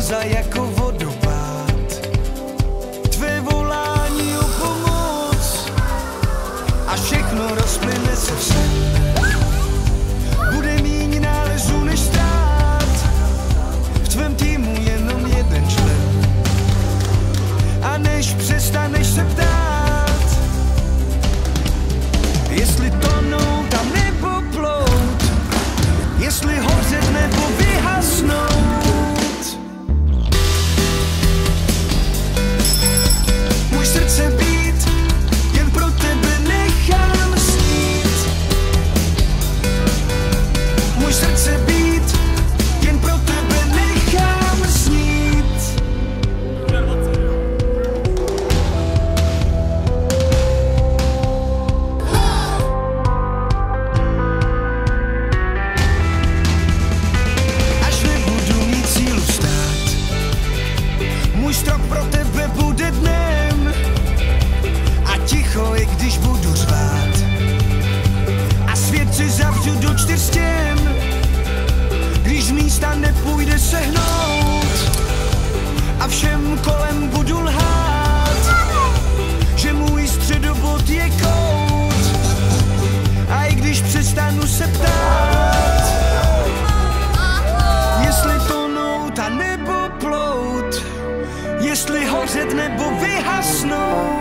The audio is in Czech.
slza jako vodopád, tvé volání o pomoc a všechno rozplyne se v sen. Bude míň nálezů než stát, v tvém týmu jenom jeden člen. A než přestaneš se ptát, jestli tonout a nebo plout, jestli hořet nebo vyhasnout. Můj srdce být, jen pro tebe nechám snít. Můj srdce být, jen pro tebe nechám snít. Až nebudu mít sílu vstát, můj strop pro tebe bude dnem a ticho, i když budu řvát. A svět si zavřu do 4 stěn, když z místa nepůjde sehnout. A všem kolem budu lhát, že můj středobod je kout. A i když přestanu se ptát, jestli tonout a nebo plout, jestli hořet nebo vyhasnout.